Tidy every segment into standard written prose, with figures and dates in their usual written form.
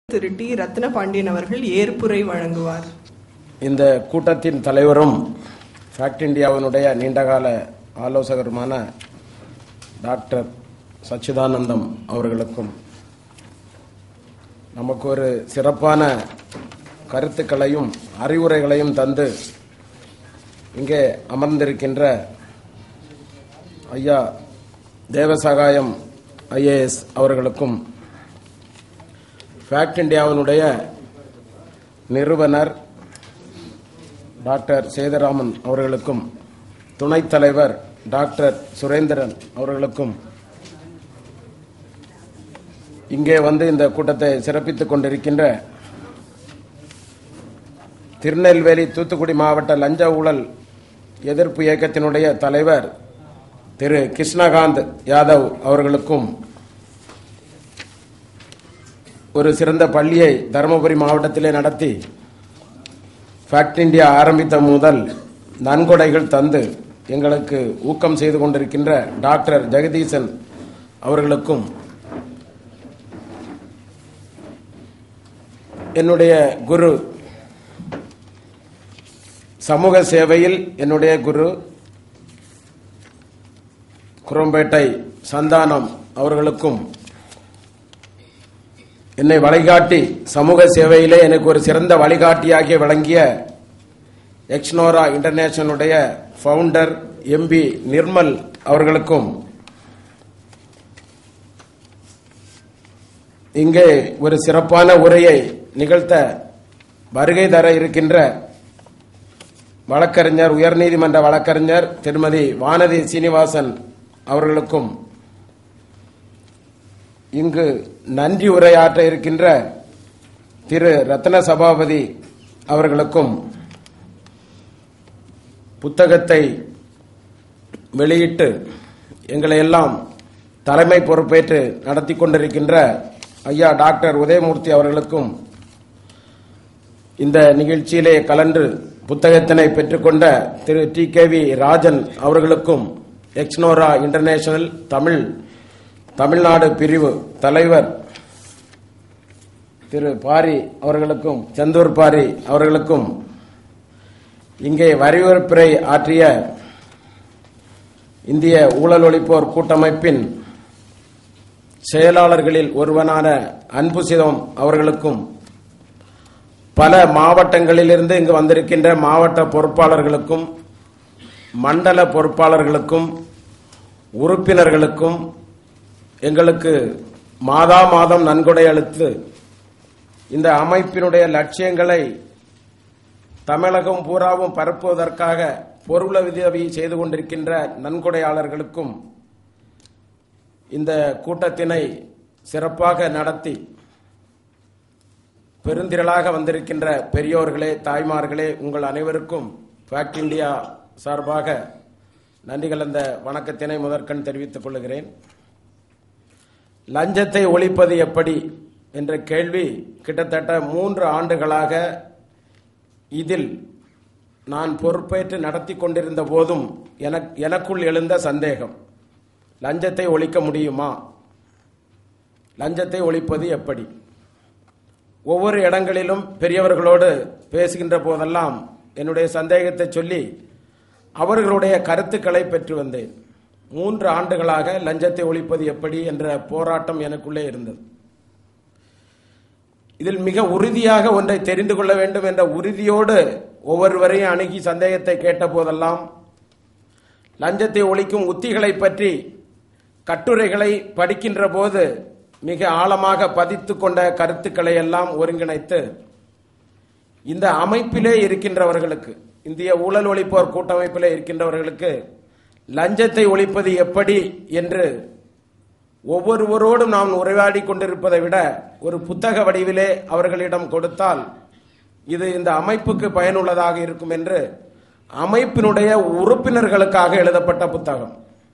திரு D ரத்ன பாண்டியன் அவர்கள் ஏற்புரை வழங்குவார். இந்த கூட்டத்தின் தலைவரும் ஃபேக்ட் இந்தியாவினுடைய நீண்டகால ஆலோசகருமான டாக்டர் சச்சிதானந்தம் அவர்களுக்கும் நமக்கு ஒரு சிறப்பான கருத்துக்களையும் அறிவுரைகளையும் தந்து இங்கே அமர்ந்திருக்கின்ற ஐயா தேவசகாயம் IAS அவர்களுக்கும் ஃபேக்ட் இந்தியாவினுடைய நிறுவனர் டாக்டர் சேதராமன் அவர்களுக்கும் துணைத் தலைவர் டாக்டர் சுரேந்திரன் அவர்களுக்கும் இங்கே வந்து இந்த கூட்டத்தை சிறப்பித்துக் கொண்டிருக்கின்ற திருநெல்வேலி தூத்துக்குடி மாவட்ட லஞ்ச ஊழல் எதிர்ப்பு இயக்கத்தினுடைய தலைவர் திரு கிருஷ்ணகாந்த் யாதவ் அவர்களுக்கும் ஒரு சிறந்த பள்ளியை தருமபுரி மாவட்டத்திலே நடத்தி ஃபேக்ட் இந்தியா ஆரம்பித்த முதல் நன்கொடைகள் தந்து எங்களுக்கு ஊக்கம் செய்து கொண்டிருக்கின்ற டாக்டர் ஜெகதீசன் அவர்களுக்கும் என்னுடைய குரு சமூக சேவையில் என்னுடைய குரு குரம்பேட்டை சந்தானம் அவர்களுக்கும் என்னை வழிகாட்டி சமூக சேவையிலே எனக்கு ஒரு சிறந்த வழிகாட்டியாக விளங்கிய எக்ஸ்னோரா இன்டர்நேஷனலுடைய ஃபவுண்டர் MB நிர்மல் அவர்களுக்கும் இங்கே ஒரு சிறப்பான உரையை நிகழ்த்த வருகை தர இருக்கின்ற வழக்கறிஞர் உயர்நீதிமன்ற வழக்கறிஞர் திருமதி வானதி சீனிவாசன் அவர்களுக்கும் இங்கு நன்றி உரையாற்ற இருக்கின்ற திரு ரத்ன சபாபதி அவர்களுக்கும் புத்தகத்தை வெளியிட்டு எங்களை எல்லாம் தலைமை பொறுப்பேற்று நடத்தி கொண்டிருக்கின்ற ஐயா டாக்டர் உதயமூர்த்தி அவர்களுக்கும் இந்த நிகழ்ச்சியிலே கலந்து புத்தகத்தினை பெற்றுக்கொண்ட திரு TKV ராஜன் அவர்களுக்கும் எக்ஸ்னோரா இன்டர்நேஷனல் தமிழ்நாடு பிரிவு தலைவர் திரு பாரி அவர்களுக்கும் செந்தூர் பாரி அவர்களுக்கும் இங்கே வரவேற்புரை ஆற்றிய இந்திய ஊழல் ஒழிப்போர் கூட்டமைப்பின் செயலாளர்களில் ஒருவனான அன்புசிதம் அவர்களுக்கும் பல மாவட்டங்களிலிருந்து இங்கு வந்திருக்கின்ற மாவட்ட பொறுப்பாளர்களுக்கும் மண்டல பொறுப்பாளர்களுக்கும் உறுப்பினர்களுக்கும் எங்களுக்கு மாதம் நன்கொடை அளித்து இந்த அமைப்பினுடைய லட்சியங்களை தமிழகம் பூராவும் பரப்புவதற்காக பொருளுதவி செய்து கொண்டிருக்கின்ற நன்கொடையாளர்களுக்கும் இந்த கூட்டத்தினை சிறப்பாக நடத்தி பெருந்திரளாக வந்திருக்கின்ற பெரியோர்களே தாய்மார்களே உங்கள் அனைவருக்கும் ஃபேக்ட் இந்தியா சார்பாக நன்றி கலந்த வணக்கத்தினை முதற்கண் தெரிவித்துக் கொள்கிறேன். லஞ்சத்தை ஒழிப்பது எப்படி என்ற கேள்வி கிட்டத்தட்ட 3 ஆண்டுகளாக இதில் நான் பொறுப்பேற்று நடத்தி கொண்டிருந்த போதும் எனக்குள் எழுந்த சந்தேகம், லஞ்சத்தை ஒழிக்க முடியுமா, லஞ்சத்தை ஒழிப்பது எப்படி? ஒவ்வொரு இடங்களிலும் பெரியவர்களோடு பேசுகின்ற போதெல்லாம் என்னுடைய சந்தேகத்தை சொல்லி அவர்களுடைய கருத்துக்களை பெற்று வந்தேன். 3 ஆண்டுகளாக லஞ்சத்தை ஒழிப்பது எப்படி என்ற போராட்டம் எனக்குள்ளே இருந்தது. இதில் மிக உறுதியாக ஒன்றை தெரிந்து கொள்ள வேண்டும் என்ற உறுதியோடு ஒவ்வொருவரையும் அணுகி சந்தேகத்தை கேட்ட போதெல்லாம் லஞ்சத்தை ஒழிக்கும் உத்திகளை பற்றி கட்டுரைகளை படிக்கின்ற போது மிக ஆழமாக பதித்து கொண்ட கருத்துக்களை எல்லாம் ஒருங்கிணைத்து இந்த அமைப்பிலே இருக்கின்றவர்களுக்கு, இந்திய ஊழல் ஒழிப்போர் கூட்டமைப்பிலே இருக்கின்றவர்களுக்கு லஞ்சத்தை ஒழிப்பது எப்படி என்று ஒவ்வொருவரோடும் நாம் உரையாடி கொண்டிருப்பதை விட ஒரு புத்தக வடிவிலே அவர்களிடம் கொடுத்தால் இது இந்த அமைப்புக்கு பயனுள்ளதாக இருக்கும் என்று அமைப்பினுடைய உறுப்பினர்களுக்காக எழுதப்பட்ட புத்தகம்.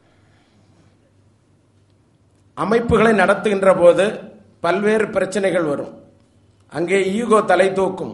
அமைப்புகளை நடத்துகின்ற போது பல்வேறு பிரச்சனைகள் வரும். அங்கே ஈகோ தலை தூக்கும்.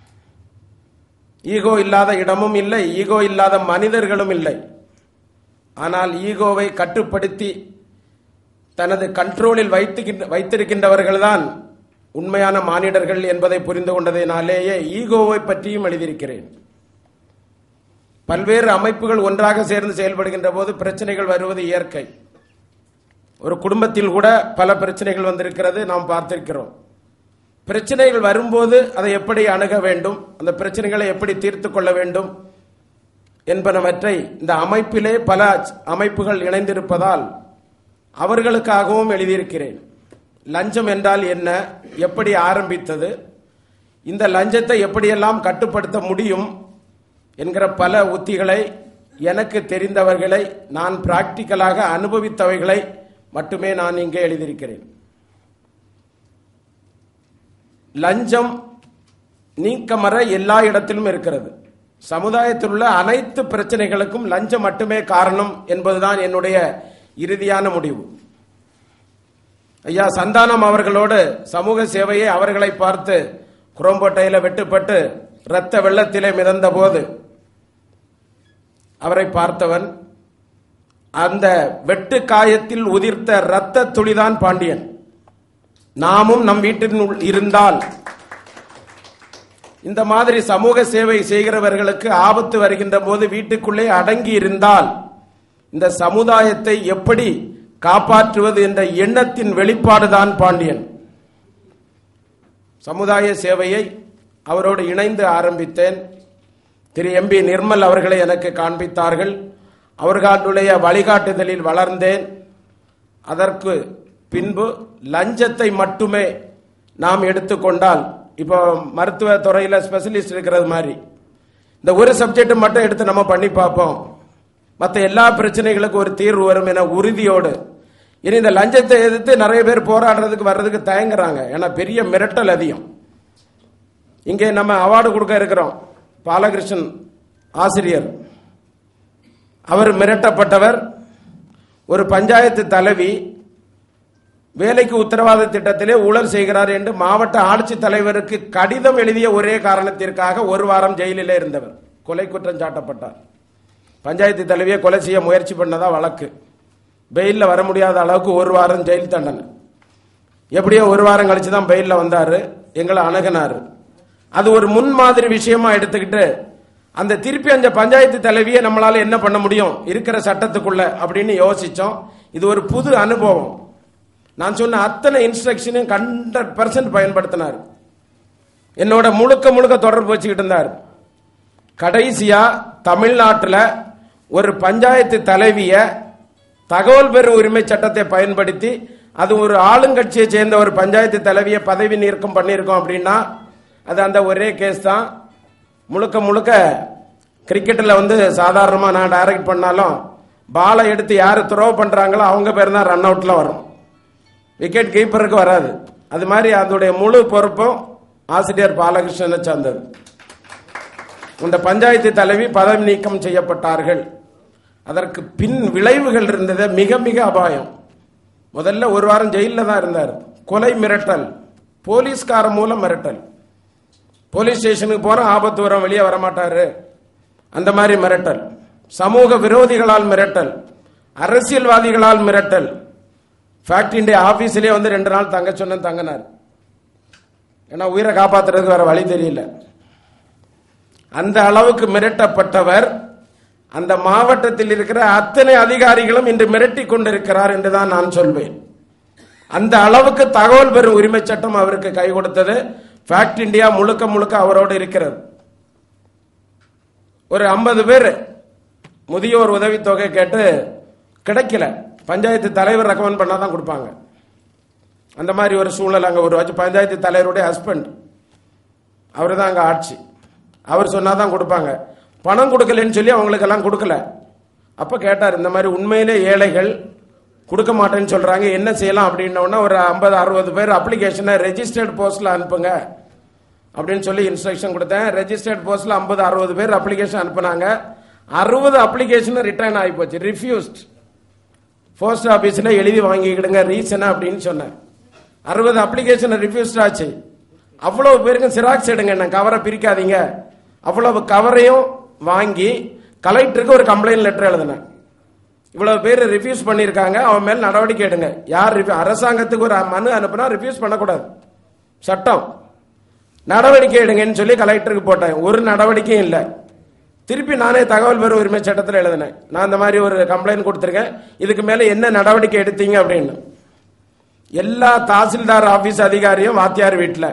ஈகோ இல்லாத இடமும் இல்லை, ஈகோ இல்லாத மனிதர்களும் இல்லை. ஆனால் ஈகோவை கட்டுப்படுத்தி தனது கண்ட்ரோலில் வைத்திருக்கின்றவர்கள்தான் உண்மையான மானிடர்கள் என்பதை புரிந்து கொண்டதினாலேயே ஈகோவை பற்றியும் எழுதியிருக்கிறேன். பல்வேறு அமைப்புகள் ஒன்றாக சேர்ந்து செயல்படுகின்ற போது பிரச்சனைகள் வருவது இயற்கை. ஒரு குடும்பத்தில் கூட பல பிரச்சனைகள் வந்திருக்கிறது, நாம் பார்த்திருக்கிறோம். பிரச்சனைகள் வரும்போது அதை எப்படி அணுக வேண்டும், அந்த பிரச்சனைகளை எப்படி தீர்த்து கொள்ள வேண்டும் என்பனவற்றை இந்த அமைப்பிலே பல அமைப்புகள் இணைந்திருப்பதால் அவர்களுக்காகவும் எழுதியிருக்கிறேன். லஞ்சம் என்றால் என்ன, எப்படி ஆரம்பித்தது, இந்த லஞ்சத்தை எப்படியெல்லாம் கட்டுப்படுத்த முடியும் என்கிற பல உத்திகளை, எனக்கு தெரிந்தவர்களை, நான் பிராக்டிக்கலாக அனுபவித்தவைகளை மட்டுமே நான் இங்கே எழுதியிருக்கிறேன். லஞ்சம் நீக்கமற எல்லா இடத்திலும் இருக்கிறது. சமுதாயத்தில் உள்ள அனைத்து பிரச்சனைகளுக்கும் லஞ்சம் மட்டுமே காரணம் என்பதுதான் என்னுடைய இறுதியான முடிவு. ஐயா சந்தானம் அவர்களோடு சமூக சேவையை அவர்களை பார்த்து குரோம்பேட்டையில வெட்டுப்பட்டு இரத்த வெள்ளத்திலே மிதந்த போது அவரை பார்த்தவன். அந்த வெட்டு காயத்தில் உதிர்த்த இரத்த துளிதான் பாண்டியன். நாமும் நம் வீட்டில் இருந்தால் இந்த மாதிரி சமூக சேவை செய்கிறவர்களுக்கு ஆபத்து வருகின்ற போது வீட்டுக்குள்ளே அடங்கி இருந்தால் இந்த சமுதாயத்தை எப்படி காப்பாற்றுவது என்ற எண்ணத்தின் வெளிப்பாடுதான் பாண்டியன். சமுதாய சேவையை அவரோடு இணைந்து ஆரம்பித்தேன். திரு எம்பி நிர்மல் அவர்களை எனக்கு காண்பித்தார்கள். அவர்களுடைய வழிகாட்டுதலில் வளர்ந்தேன். அதற்கு பின்பு லஞ்சத்தை மட்டுமே நாம் எடுத்துக்கொண்டால், இப்போ மருத்துவ துறையில ஸ்பெஷலிஸ்ட் இருக்கிறது மாதிரி இந்த ஒரு சப்ஜெக்ட் மட்டும் எடுத்து நம்ம பண்ணி பார்ப்போம், மற்ற எல்லா பிரச்சனைகளுக்கும் ஒரு தீர்வு வரும் என உறுதியோடு. இனி இந்த லஞ்சத்தை எதிர்த்து நிறைய பேர் போராடுறதுக்கு வர்றதுக்கு தயங்குறாங்க. ஏன்னா பெரிய மிரட்டல் அதிகம். இங்கே நம்ம அவார்டு கொடுக்க இருக்கிறோம். பாலகிருஷ்ணன் ஆசிரியர், அவர் மிரட்டப்பட்டவர். ஒரு பஞ்சாயத்து தலைவி வேலைக்கு உத்தரவாத திட்டத்திலே ஊழல் செய்கிறார் என்று மாவட்ட ஆட்சித் தலைவருக்கு கடிதம் எழுதிய ஒரே காரணத்திற்காக ஒரு வாரம் ஜெயிலிலே இருந்தவர். கொலை குற்றம் சாட்டப்பட்டார். பஞ்சாயத்து தலைவியை கொலை செய்ய முயற்சி பண்ணதா வழக்கு. பெயிலில் வர முடியாத அளவுக்கு ஒரு வாரம் ஜெயில் தண்டனை. எப்படியோ ஒரு வாரம் கழிச்சு தான் பெயிலில் வந்தாரு. எங்களை அணுகினாரு. அது ஒரு முன்மாதிரி விஷயமா எடுத்துக்கிட்டு அந்த திருப்பி அந்த பஞ்சாயத்து தலைவியை நம்மளால என்ன பண்ண முடியும் இருக்கிற சட்டத்துக்குள்ள அப்படின்னு யோசிச்சோம். இது ஒரு புது அனுபவம். நான் சொன்ன அத்தனை இன்ஸ்ட்ரக்ஷனையும் 100% பயன்படுத்தினார். என்னோட முழுக்க முழுக்க தொடர்பு வச்சுக்கிட்டு இருந்தார். கடைசியா தமிழ்நாட்டில் ஒரு பஞ்சாயத்து தலைவிய தகவல் பெறும் உரிமை சட்டத்தை பயன்படுத்தி, அது ஒரு ஆளுங்கட்சியை சேர்ந்த ஒரு பஞ்சாயத்து தலைவியை பதவி நீக்கம் பண்ணியிருக்கோம் அப்படின்னா அது அந்த ஒரே கேஸ் தான். முழுக்க முழுக்க கிரிக்கெட்டில் சாதாரணமாக நான் டைரக்ட் பண்ணாலும் பாலை எடுத்து யார் த்ரோ பண்ணுறாங்களோ அவங்க பேர் தான் ரன் அவுட்டில் வரும், விக்கெட் கீப்பருக்கு வராது. அது மாதிரி அதனுடைய முழு பொறுப்பும் ஆசிரியர் பாலகிருஷ்ணனை சார்ந்தது. இந்த பஞ்சாயத்து தலைவி பதவி நீக்கம் செய்யப்பட்டார்கள். அதற்கு பின் விளைவுகள் இருந்தது மிக மிக அபாயம். முதல்ல ஒரு வாரம் ஜெயிலில் தான் இருந்தார். கொலை மிரட்டல், போலீஸ்கார மூலம் மிரட்டல். போலீஸ் ஸ்டேஷனுக்கு போற ஆபத்து வரும், வெளியே வரமாட்டாரு, அந்த மாதிரி மிரட்டல். சமூக விரோதிகளால் மிரட்டல், அரசியல்வாதிகளால் மிரட்டல். ஃபேக்ட் இண்டியா ஆபீஸ்லயே 2 நாள் தங்க சொன்ன தங்கினார். ஏன்னா உயிரை காப்பாத்துறதுக்கு வேற வழி தெரியல. அந்த அளவுக்கு மிரட்டப்பட்டவர். அந்த மாவட்டத்தில் இருக்கிற அத்தனை அதிகாரிகளும் இன்று மிரட்டி கொண்டிருக்கிறார் என்றுதான் நான் சொல்வேன். அந்த அளவுக்கு தகவல் பெறும் உரிமை சட்டம் அவருக்கு கை கொடுத்தது. ஃபேக்ட் இண்டியா முழுக்க முழுக்க அவரோடு இருக்கிறது. ஒரு 50 பேர் முதியோர் உதவித்தொகை கேட்டு கிடைக்கல. பஞ்சாயத்து தலைவர் ரெக்கமெண்ட் பண்ணாதான் கொடுப்பாங்க. அந்த மாதிரி ஒரு சூழல் அங்க ஒரு பஞ்சாயத்து தலைவருடைய ஹஸ்பண்ட், அவரு தான் அங்க ஆட்சி. அவர் சொன்னாதான் கொடுப்பாங்க. பணம் கொடுக்கலன்னு சொல்லி அவங்களுக்கு எல்லாம் கொடுக்கல. அப்ப கேட்டார், இந்த மாதிரி உண்மையிலே ஏழைகள் கொடுக்க மாட்டேன்னு சொல்றாங்க, என்ன செய்யலாம் அப்படின்னா ஒரு 50-60 பேர் அப்ளிகேஷனை ரெஜிஸ்டர்ட் போஸ்ட்ல அனுப்புங்க அப்படின்னு சொல்லி இன்ஸ்ட்ரக்ஷன் கொடுத்தேன். ரெஜிஸ்டர்ட் போஸ்ட்ல 50-60 பேர் அப்ளிகேஷன் அனுப்புனாங்க. 60 அப்ளிகேஷன் ரிட்டர்ன் ஆகி போச்சு, ரிஃப்யூஸ்ட். போஸ்ட் ஆபீஸ்ல எழுதி வாங்கிக்கிடுங்க ரீசன் அப்படின்னு சொன்னேன். 60 அப்ளிகேஷன் ரிஃப்யூஸ்ட் ஆச்சு. அவ்வளவு பேருக்கும் சிராக்ஸ் எடுங்க, கவரை பிரிக்காதீங்க. அவ்வளவு கவரையும் வாங்கி கலெக்டருக்கு ஒரு கம்ப்ளைண்ட் லெட்டர் எழுதினேன். இவ்வளவு பேர் ரிஃப்யூஸ் பண்ணிருக்காங்க, அவன் மேல் நடவடிக்கை எடுங்க. யார் அரசாங்கத்துக்கு ஒரு மனு அனுப்புனா ரிஃப்யூஸ் பண்ணக்கூடாது. சட்டம். நடவடிக்கை எடுங்கன்னு சொல்லி கலெக்டருக்கு போட்டேன். ஒரு நடவடிக்கையும் இல்லை. திருப்பி நானே தகவல் பெறும் உரிமை சட்டத்தில் எழுதினேன். நான் இந்த மாதிரி ஒரு கம்ப்ளைண்ட் கொடுத்துருக்கேன், இதுக்கு மேல என்ன நடவடிக்கை எடுத்தீங்க அப்படின்னு. எல்லா தாசில்தார் ஆபீஸ் அதிகாரியும் வாத்தியார் வீட்டில்,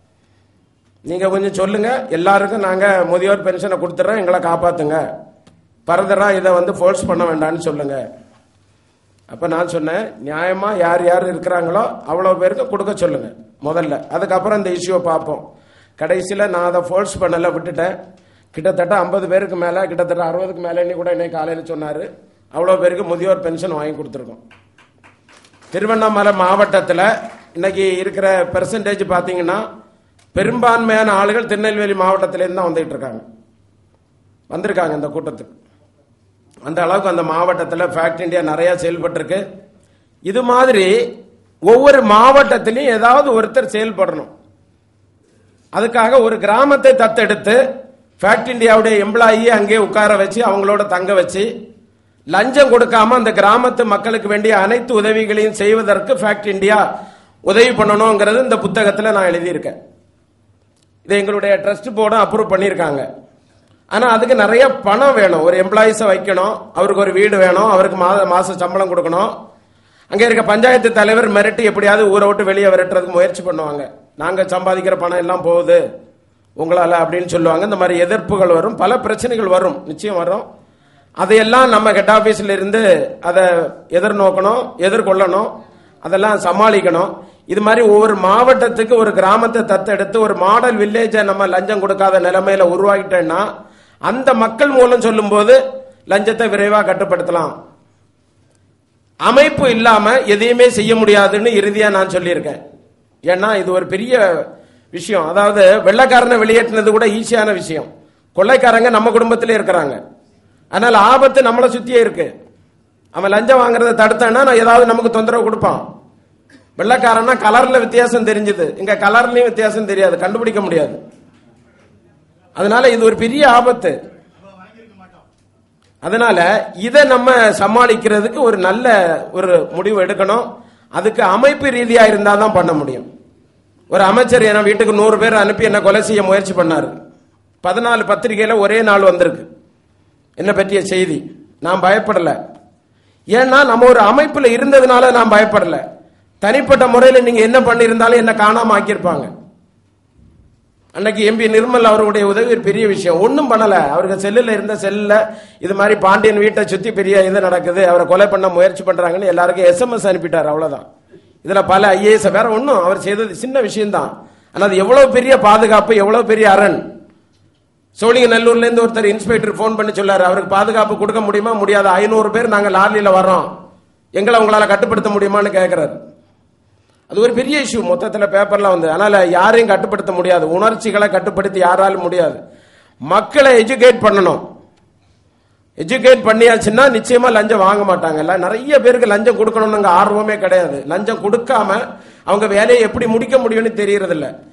நீங்க கொஞ்சம் சொல்லுங்க, எல்லாருக்கும் நாங்க முதியோர் பென்ஷனை கொடுத்துறோம், எங்களை காப்பாத்துங்க, பரதரா இதை ஃபோர்ஸ் பண்ண வேண்டாம்னு சொல்லுங்க. அப்ப நான் சொன்னேன், நியாயமா யார் யார் இருக்கிறாங்களோ அவ்வளவு பேருக்கு கொடுக்க சொல்லுங்க முதல்ல, அதுக்கப்புறம் இந்த இஷ்யூவை பார்ப்போம். கடைசியில் நான் அதை ஃபோர்ஸ் பண்ணல, விட்டுட்டேன். கிட்டத்தட்ட 50 பேருக்கு மேல, கிட்டத்தட்ட 60க்கு மேல கூட இன்னைக்கு காலையில் சொன்னாரு, அவ்வளவு பேருக்கு முதியோர் பென்ஷன் வாங்கி கொடுத்துருக்கோம். திருவண்ணாமலை மாவட்டத்தில் இன்னைக்கு இருக்கிற பெர்சன்டேஜ் பாத்தீங்கன்னா பெரும்பான்மையான ஆளுகள் திருநெல்வேலி மாவட்டத்திலிருந்து தான் வந்துட்டு இருக்காங்க, வந்திருக்காங்க இந்த கூட்டத்துக்கு. அந்த அளவுக்கு அந்த மாவட்டத்தில் ஃபேக்ட் இந்தியா நிறைய செயல்பட்டு இருக்கு. இது மாதிரி ஒவ்வொரு மாவட்டத்திலையும் ஏதாவது ஒருத்தர் செயல்படணும். அதுக்காக ஒரு கிராமத்தை தத்தெடுத்து ஃபேக்ட் இந்தியாவுடைய எம்ப்ளாயி அங்கே உட்கார வச்சு அவங்களோட தங்க வச்சு லஞ்சம் கொடுக்காம அந்த கிராமத்து மக்களுக்கு வேண்டிய அனைத்து உதவிகளையும் செய்வதற்கு ஃபேக்ட் இந்தியா உதவி பண்ணணுங்கிறது இந்த புத்தகத்தில் நான் எழுதியிருக்கேன். இதை எங்களுடைய ட்ரஸ்ட் போர்டும் அப்ரூவ் பண்ணியிருக்காங்க. ஆனா அதுக்கு நிறைய பணம் வேணும். ஒரு எம்ப்ளாயிஸை வைக்கணும், அவருக்கு ஒரு வீடு வேணும், அவருக்கு மாச சம்பளம் கொடுக்கணும். அங்க இருக்க பஞ்சாயத்து தலைவர் மிரட்டி எப்படியாவது ஊரை விட்டு வெளியே விரட்டுறதுக்கு முயற்சி பண்ணுவாங்க. நாங்க சம்பாதிக்கிற பணம் எல்லாம் போகுது உங்களால அப்படின்னு சொல்லுவாங்க. இந்த மாதிரி எதிர்ப்புகள் வரும், பல பிரச்சனைகள் வரும், நிச்சயம் வரும். அதையெல்லாம் நம்ம ஹெட் ஆபீஸ்ல இருந்து அதை எதிர்நோக்கணும், எதிர்கொள்ளணும், அதெல்லாம் சமாளிக்கணும். இது மாதிரி ஒவ்வொரு மாவட்டத்துக்கு ஒரு கிராமத்தை தத்தெடுத்து ஒரு மாடல் வில்லேஜை நம்ம லஞ்சம் கொடுக்காத நிலைமையில உருவாக்கிட்டேன்னா அந்த மக்கள் மூலம் சொல்லும் போது லஞ்சத்தை விரைவா கட்டுப்படுத்தலாம். அமைப்பு இல்லாம எதையுமே செய்ய முடியாதுன்னு இறுதியா நான் சொல்லியிருக்கேன். ஏன்னா இது ஒரு பெரிய விஷயம். அதாவது வெள்ளைக்காரனை வெளியேற்றினது கூட ஈஸியான விஷயம். கொள்ளைக்காரங்க நம்ம குடும்பத்திலே இருக்கிறாங்க, அதனால ஆபத்து நம்மளை சுத்தியே இருக்கு. அவன் லஞ்சம் வாங்குறத தடுத்தான்னா நான் ஏதாவது நமக்கு தொந்தரவு கொடுப்பான். வெள்ளைக்காரன்னா கலர்ல வித்தியாசம் தெரிஞ்சது, இங்க கலர்லயும் வித்தியாசம் தெரியாது, கண்டுபிடிக்க முடியாது. அதனால இது ஒரு பெரிய ஆபத்து. அதனால இதை நம்ம சமாளிக்கிறதுக்கு ஒரு நல்ல ஒரு முடிவு எடுக்கணும். அதுக்கு அமைப்பு ரீதியா இருந்தா தான் பண்ண முடியும். ஒரு அமைச்சர் என் வீட்டுக்கு 100 பேர் அனுப்பி என்ன கொலை செய்ய முயற்சி பண்ணாரு. 14 பத்திரிகையில ஒரே நாள் வந்திருக்கு என்ன பற்றிய செய்தி. நான் பயப்படல, ஏன்னா நம்ம ஒரு அமைப்புல இருந்ததுனால நான் பயப்படல. தனிப்பட்ட முறையில் நீங்க என்ன பண்ணிருந்தாலும் என்ன காணாம ஆக்கியிருப்பாங்க. அன்னைக்கு எம்பி நிர்மல் அவருடைய உதவி ஒரு பெரிய விஷயம். ஒன்னும் பண்ணல, அவருக்கு செல்லுல இருந்த செல்ல இது மாதிரி பாண்டியன் வீட்டை சுத்தி பெரிய இது நடக்குது, அவரை கொலை பண்ண முயற்சி பண்றாங்கன்னு எல்லாருக்கும் SMS அனுப்பிட்டார், அவ்வளவுதான். இதுல பல IAS வேற ஒன்னும் அவர் செய்தது சின்ன விஷயம் தான். ஆனா அது எவ்வளவு பெரிய பாதுகாப்பு, எவ்வளவு பெரிய அரண். சோழிங்கநல்லூர்ல இருந்து ஒருத்தர் இன்ஸ்பெக்டர் போன் பண்ணி சொல்லாரு, அவருக்கு பாதுகாப்பு கொடுக்க முடியுமா, முடியாது, 500 பேர் நாங்க லாரியில வர்றோம், எங்களை உங்களால கட்டுப்படுத்த முடியுமான்னு கேட்கிறாரு. அது ஒரு பெரிய இஷ்யூ மொத்தத்தில் பேப்பர்ல வந்து. அதனால யாரையும் கட்டுப்படுத்த முடியாது, உணர்ச்சிகளை கட்டுப்படுத்தி யாராலும் முடியாது. மக்களை எஜுகேட் பண்ணணும். எஜுகேட் பண்ணியாச்சுன்னா நிச்சயமா லஞ்சம் வாங்க மாட்டாங்க. நிறைய பேருக்கு லஞ்சம் கொடுக்கணும்னு ஆர்வமே கிடையாது. லஞ்சம் கொடுக்காம அவங்க வேலையை எப்படி முடிக்க முடியும்னு தெரியறது இல்ல.